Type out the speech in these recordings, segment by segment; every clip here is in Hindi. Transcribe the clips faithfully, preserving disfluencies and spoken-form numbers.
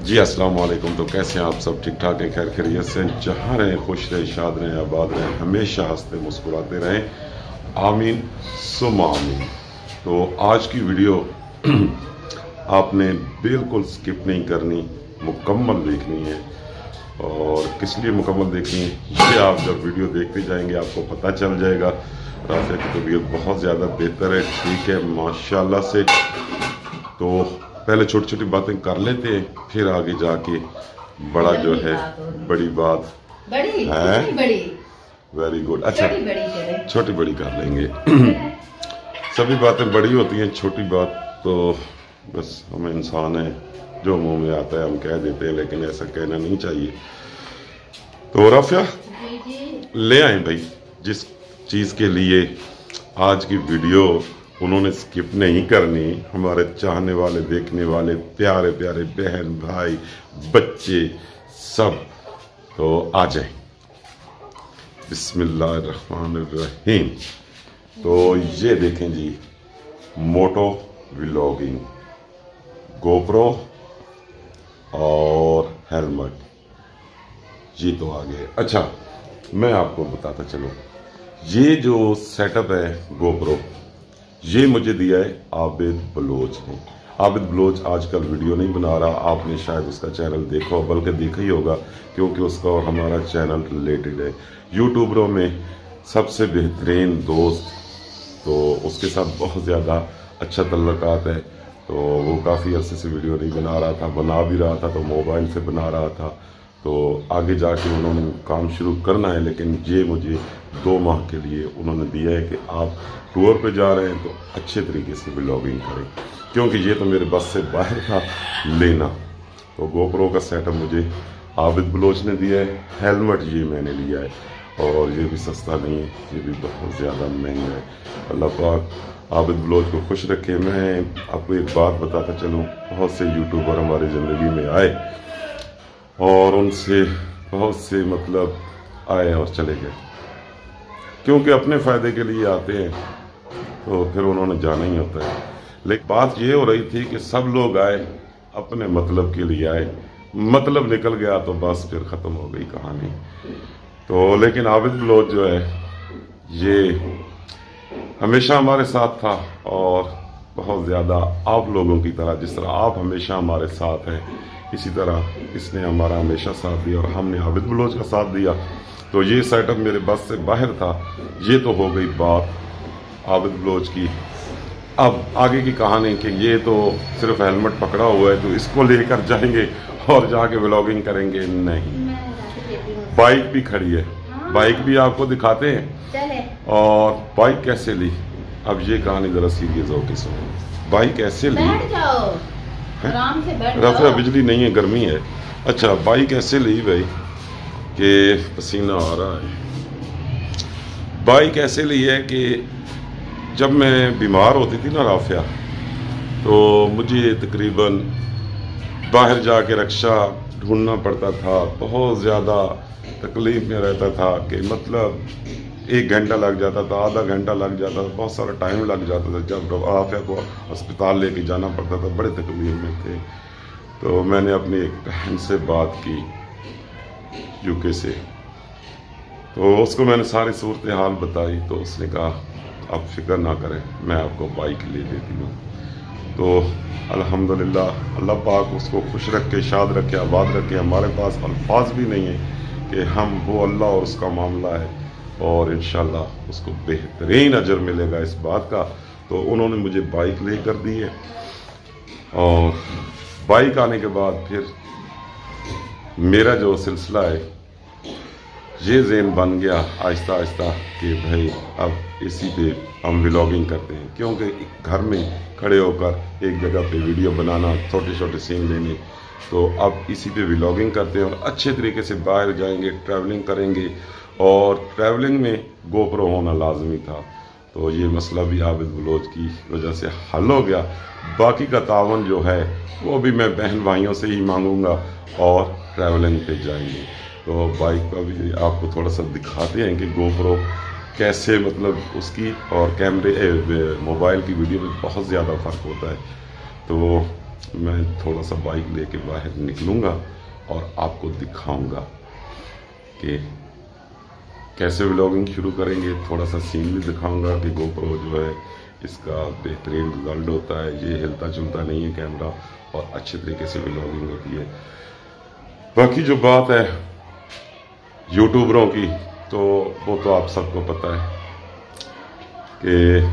जी अस्सलाम वालेकुम। तो कैसे हैं आप सब? ठीक ठाक है, खैर खैरियत से? जहाँ रहें खुश रहें, शाद रहें, आबाद रहें, हमेशा हंसते मुस्कुराते रहें, आमीन सुम्मा आमीन। तो आज की वीडियो आपने बिल्कुल स्किप नहीं करनी, मुकम्मल देखनी है। और किस लिए मुकम्मल देखनी है, ये आप जब वीडियो देखते जाएंगे आपको पता चल जाएगा। राफिया की तबीयत बहुत ज़्यादा बेहतर है, ठीक है माशाल्लाह से। तो पहले छोटी छोटी बातें कर लेते हैं, फिर आगे जाके बड़ा जो है बड़ी बात बड़ी है। बड़ी वेरी गुड। अच्छा छोटी बड़ी छोटी बड़ी कर लेंगे। सभी बातें बड़ी होती हैं, छोटी बात तो बस हम इंसान हैं, जो मुंह में आता है हम कह देते हैं, लेकिन ऐसा कहना नहीं चाहिए। तो राफिया ले आए भाई, जिस चीज़ के लिए आज की वीडियो उन्होंने स्किप नहीं करनी, हमारे चाहने वाले, देखने वाले, प्यारे प्यारे बहन भाई बच्चे सब, तो आ जाए। बिस्मिल्लाहिर्रहमानिर्रहीम। तो ये देखें जी, मोटो व्लॉगिंग, गोप्रो और हेलमेट, ये तो आ गए। अच्छा मैं आपको बताता चलूं, ये जो सेटअप है गोप्रो, ये मुझे दिया है आबिद बलोच ने। आबिद बलोच आजकल वीडियो नहीं बना रहा, आपने शायद उसका चैनल देखा हो, बल्कि देखा ही होगा, क्योंकि उसका और हमारा चैनल रिलेटेड है। यूट्यूबरों में सबसे बेहतरीन दोस्त, तो उसके साथ बहुत ज़्यादा अच्छा तल्लुकात है। तो वो काफ़ी अरसे से वीडियो नहीं बना रहा था, बना भी रहा था तो मोबाइल से बना रहा था। तो आगे जाके उन्होंने काम शुरू करना है, लेकिन ये मुझे दो माह के लिए उन्होंने दिया है कि आप टूर पे जा रहे हैं तो अच्छे तरीके से व्लॉगिंग करें, क्योंकि ये तो मेरे बस से बाहर था लेना। तो गोप्रो का सेटअप मुझे आबिद बलोच ने दिया है। हेलमेट ये मैंने लिया है, और ये भी सस्ता नहीं है, ये भी बहुत ज़्यादा महंगा है। अल्लाह पाक आबिद बलोच को खुश रखे। मैं आपको एक बात बताता चलूँ, बहुत से यूट्यूबर हमारी ज़िंदगी में आए और उनसे बहुत से मतलब आए और चले गए, क्योंकि अपने फ़ायदे के लिए आते हैं तो फिर उन्होंने जाना ही होता है। लेकिन बात ये हो रही थी कि सब लोग आए अपने मतलब के लिए आए, मतलब निकल गया तो बस फिर ख़त्म हो गई कहानी। तो लेकिन आबिद बलोच जो है ये हमेशा हमारे साथ था, और बहुत ज़्यादा आप लोगों की तरह, जिस तरह आप हमेशा हमारे साथ हैं, इसी तरह इसने हमारा हमेशा साथ दिया और हमने आबिद बलोच का साथ दिया। तो ये सेटअप मेरे बस से बाहर था। ये तो हो गई बात आबिद बलोच की। अब आगे की कहानी कि ये तो सिर्फ हेलमेट पकड़ा हुआ है तो इसको लेकर जाएंगे और जाके व्लॉगिंग करेंगे, नहीं। बाइक भी खड़ी है, बाइक भी आपको दिखाते हैं। और बाइक कैसे ली, अब ये कहानी जरा सीरियस होकर सुनो। बाइक कैसे ली, आराम से बैठ राफिया बिजली नहीं है, गर्मी है। अच्छा बाइक ऐसे ली भाई कि पसीना आ रहा है। बाइक ऐसे ली है कि जब मैं बीमार होती थी ना राफिया, तो मुझे तकरीबन बाहर जाके रक्षा ढूंढना पड़ता था, बहुत ज़्यादा तकलीफ में रहता था कि मतलब एक घंटा लग जाता था, आधा घंटा लग जाता था, बहुत सारा टाइम लग जाता था। जब राफिया को अस्पताल लेके जाना पड़ता था, बड़े तकलीफ में थे। तो मैंने अपनी एक बहन से बात की यूके से, तो उसको मैंने सारी सूरत हाल बताई। तो उसने कहा आप फिक्र ना करें, मैं आपको बाइक ले देती हूँ। तो अल्हम्दुलिल्लाह अल्लाह पाक उसको खुश रखे, शाद रखे, आबाद रखे। हमारे पास अल्फाज भी नहीं है कि हम वो अल्लाह और उसका मामला है, और इंशाल्लाह उसको बेहतरीन अजर मिलेगा इस बात का। तो उन्होंने मुझे बाइक लेकर दी है, और बाइक आने के बाद फिर मेरा जो सिलसिला है ये ज़हन बन गया आहिस्ता आहिस्ता कि भाई अब इसी पे हम व्लॉगिंग करते हैं, क्योंकि घर में खड़े होकर एक जगह पे वीडियो बनाना, छोटे छोटे सीन लेने, तो अब इसी पे व्लॉगिंग करते हैं। और अच्छे तरीके से बाहर जाएंगे, ट्रैवलिंग करेंगे, और ट्रैवलिंग में गोप्रो होना लाजमी था। तो ये मसला भी आबिद बलोच की वजह से हल हो गया। बाकी का तावन जो है वो भी मैं बहन भाइयों से ही मांगूंगा, और ट्रैवलिंग पे जाएंगे। तो बाइक का भी आपको थोड़ा सा दिखाते हैं कि गोप्रो कैसे, मतलब उसकी और कैमरे मोबाइल की वीडियो में बहुत ज़्यादा फ़र्क होता है। तो मैं थोड़ा सा बाइक लेके बाहर निकलूँगा और आपको दिखाऊंगा कि कैसे व्लॉगिंग शुरू करेंगे। थोड़ा सा सीन भी दिखाऊंगा कि गोप्रो जो है इसका बेहतरीन रिजल्ट होता है, ये हिलता जुलता नहीं है कैमरा और अच्छे तरीके से व्लॉगिंग होती है। बाकी जो बात है यूट्यूबरों की, तो वो तो आप सबको पता है कि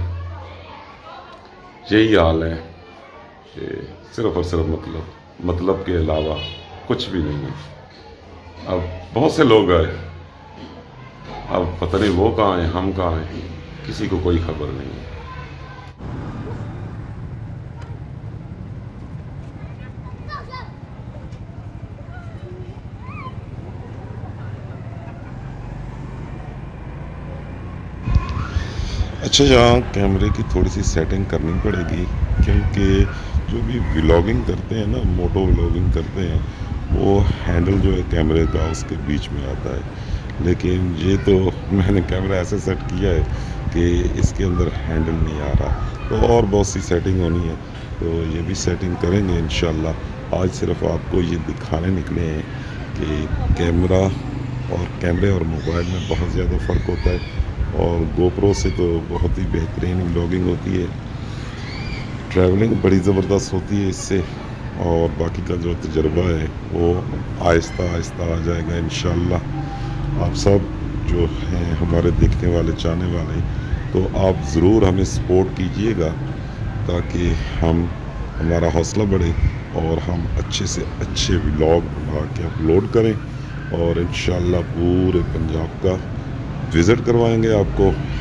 यही हाल है कि सिर्फ और सिर्फ मतलब मतलब के अलावा कुछ भी नहीं है। अब बहुत से लोग आए, अब पता नहीं वो कहाँ हैं, हम कहाँ हैं, किसी को कोई खबर नहीं है। अच्छा, यहाँ कैमरे की थोड़ी सी सेटिंग करनी पड़ेगी, क्योंकि जो भी व्लॉगिंग करते हैं ना, मोटो व्लॉगिंग करते हैं, वो हैंडल जो है कैमरे का उसके बीच में आता है। लेकिन ये तो मैंने कैमरा ऐसे सेट किया है कि इसके अंदर हैंडल नहीं आ रहा, तो और बहुत सी सेटिंग होनी है, तो ये भी सेटिंग करेंगे इंशाल्लाह। आज सिर्फ आपको ये दिखाने निकले हैं कि कैमरा और कैमरे और मोबाइल में बहुत ज़्यादा फ़र्क होता है, और गोप्रो से तो बहुत ही बेहतरीन व्लॉगिंग होती है, ट्रैवलिंग बड़ी ज़बरदस्त होती है इससे, और बाकी का जो तजर्बा है वो आहिस्ता आहिस्ता आ जाएगा इंशाल्लाह। आप सब जो हैं हमारे देखने वाले, चाहने वाले, तो आप ज़रूर हमें सपोर्ट कीजिएगा ताकि हम हमारा हौसला बढ़े और हम अच्छे से अच्छे व्लॉग बना के अपलोड करें, और इंशाल्लाह पूरे पंजाब का विज़िट करवाएंगे आपको।